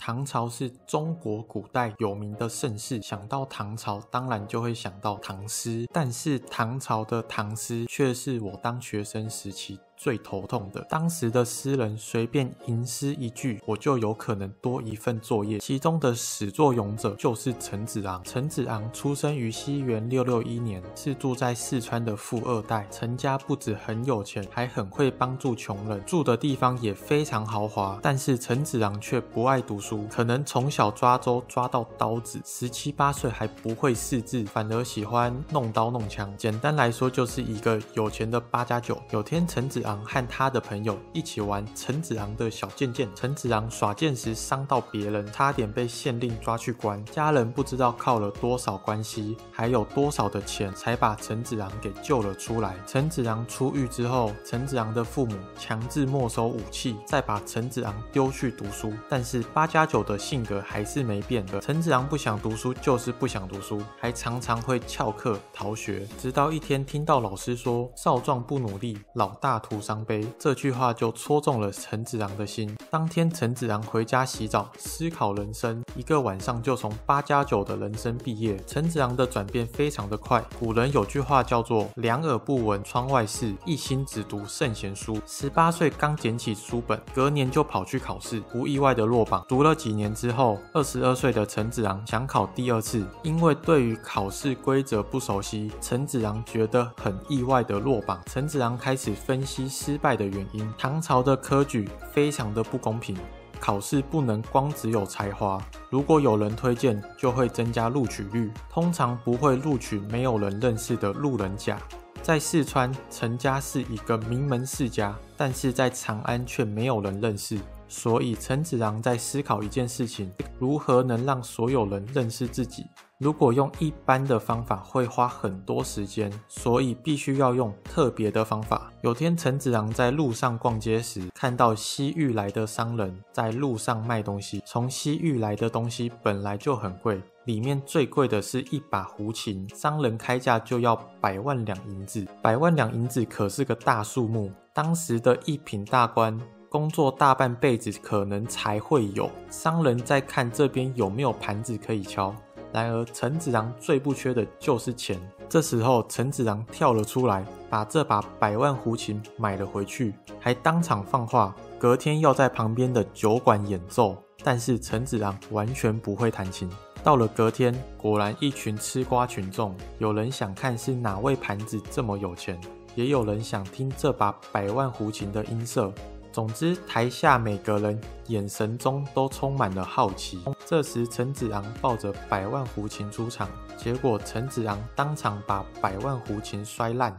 唐朝是中国古代有名的盛世，想到唐朝当然就会想到唐诗，但是唐朝的唐诗却是我当学生时期最头痛的。当时的诗人随便吟诗一句，我就有可能多一份作业。其中的始作俑者就是陈子昂。陈子昂出生于西元661年，是住在四川的富二代。陈家不止很有钱，还很会帮助穷人，住的地方也非常豪华。但是陈子昂却不爱读书，可能从小抓周抓到刀子，17、18岁还不会识字，反而喜欢弄刀弄枪。简单来说，就是一个有钱的8+9。有天陈子昂和他的朋友一起玩陈子昂的小剑剑，陈子昂耍剑时伤到别人，差点被县令抓去关。家人不知道靠了多少关系，还有多少的钱，才把陈子昂给救了出来。陈子昂出狱之后，陈子昂的父母强制没收武器，再把陈子昂丢去读书。但是8+9的性格还是没变的，陈子昂不想读书就是不想读书，还常常会翘课逃学。直到一天听到老师说少壮不努力，老大徒伤悲，这句话就戳中了陈子昂的心。当天陈子昂回家洗澡思考人生，一个晚上就从8+9的人生毕业。陈子昂的转变非常的快，古人有句话叫做两耳不闻窗外事，一心只读圣贤书。18岁刚捡起书本，隔年就跑去考试，不意外的落榜。读了几年之后，22岁的陈子昂想考第二次，因为对于考试规则不熟悉，陈子昂觉得很意外的落榜。陈子昂开始分析失败的原因，唐朝的科举非常的不公平，考试不能光只有才华，如果有人推荐就会增加录取率，通常不会录取没有人认识的路人甲。在四川，陈家是一个名门世家，但是在长安却没有人认识，所以陈子昂在思考一件事情，如何能让所有人认识自己。如果用一般的方法会花很多时间，所以必须要用特别的方法。有天陈子昂在路上逛街时，看到西域来的商人在路上卖东西。从西域来的东西本来就很贵，里面最贵的是一把胡琴，商人开价就要100万两银子。100万两银子可是个大数目，当时的一品大官工作大半辈子可能才会有。商人在看这边有没有盘子可以敲，然而陈子昂最不缺的就是钱。这时候陈子昂跳了出来，把这把100万胡琴买了回去，还当场放话，隔天要在旁边的酒馆演奏。但是陈子昂完全不会弹琴。到了隔天，果然一群吃瓜群众，有人想看是哪位盘子这么有钱，也有人想听这把100万胡琴的音色。总之，台下每个人眼神中都充满了好奇。这时陈子昂抱着100万胡琴出场，结果陈子昂当场把100万胡琴摔烂。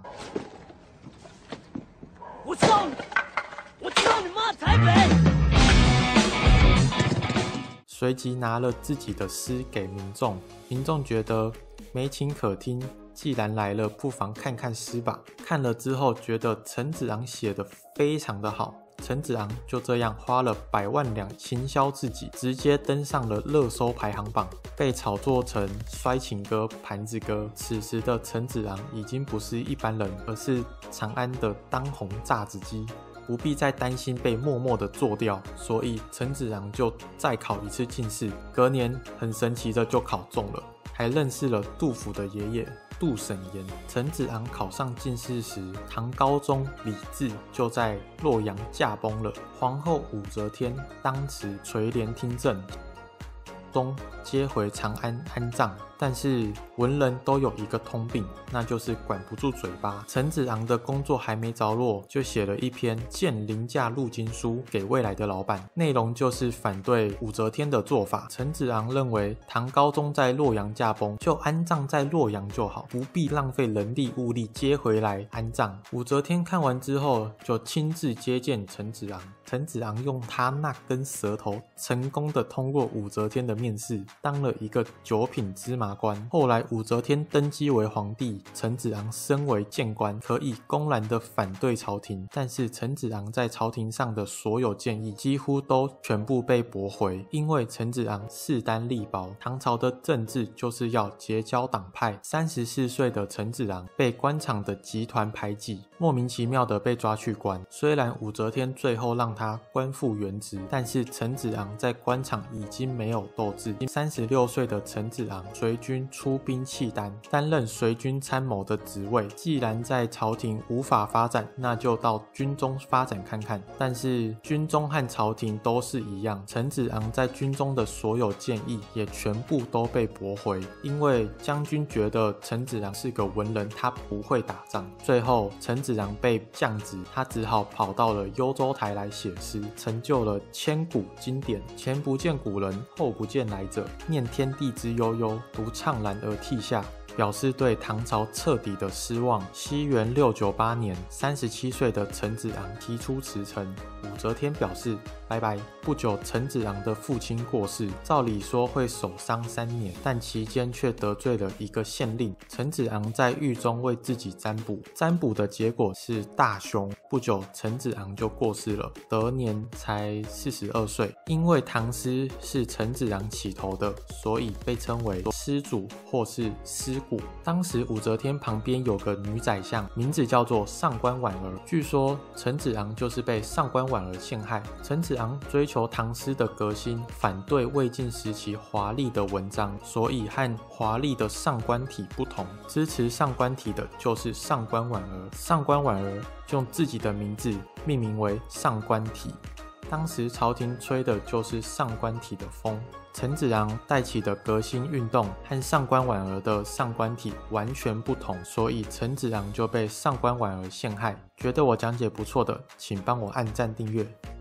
我操你妈台北！ 随即拿了自己的诗给民众，民众觉得没情可听，既然来了，不妨看看诗吧。看了之后，觉得陈子昂写得非常的好。陈子昂就这样花了100万两行销自己，直接登上了热搜排行榜，被炒作成摔琴歌、盘子歌。此时的陈子昂已经不是一般人，而是长安的当红炸子鸡，不必再担心被默默的做掉，所以陈子昂就再考一次进士，隔年很神奇的就考中了，还认识了杜甫的爷爷杜审言。陈子昂考上进士时，唐高宗李治就在洛阳驾崩了，皇后武则天当时垂帘听政，中接回长安安葬。但是文人都有一个通病，那就是管不住嘴巴。陈子昂的工作还没着落，就写了一篇《荐凌驾入京书》给未来的老板，内容就是反对武则天的做法。陈子昂认为唐高宗在洛阳驾崩，就安葬在洛阳就好，不必浪费人力物力接回来安葬。武则天看完之后，就亲自接见陈子昂。陈子昂用他那根舌头，成功的通过武则天的面试，当了一个9品芝麻马关。后来武则天登基为皇帝，陈子昂身为谏官，可以公然的反对朝廷，但是陈子昂在朝廷上的所有建议几乎都全部被驳回，因为陈子昂势单力薄，唐朝的政治就是要结交党派。34岁的陈子昂被官场的集团排挤，莫名其妙的被抓去关。虽然武则天最后让他官复原职，但是陈子昂在官场已经没有斗志。36岁的陈子昂随军出兵契丹，担任随军参谋的职位。既然在朝廷无法发展，那就到军中发展看看。但是军中和朝廷都是一样，陈子昂在军中的所有建议也全部都被驳回，因为将军觉得陈子昂是个文人，他不会打仗。最后陈子昂被降职，他只好跑到了幽州台来写诗，成就了千古经典。前不见古人，后不见来者，念天地之悠悠，独怅然而涕下，表示对唐朝彻底的失望。西元698年，37岁的陈子昂提出辞呈，武则天表示拜拜。不久，陈子昂的父亲过世，照理说会守丧3年，但期间却得罪了一个县令。陈子昂在狱中为自己占卜，占卜的结果是大凶。不久，陈子昂就过世了，得年才42岁。因为唐诗是陈子昂起头的，所以被称为诗主或是诗骨。当时武则天旁边有个女宰相，名字叫做上官婉儿。据说陈子昂就是被上官婉儿陷害。陈子昂追求唐诗的革新，反对魏晋时期华丽的文章，所以和华丽的上官体不同。支持上官体的就是上官婉儿。上官婉儿用自己的名字命名为上官体。当时朝廷吹的就是上官体的风。陈子昂带起的革新运动和上官婉儿的上官体完全不同，所以陈子昂就被上官婉儿陷害。觉得我讲解不错的，请帮我按赞订阅。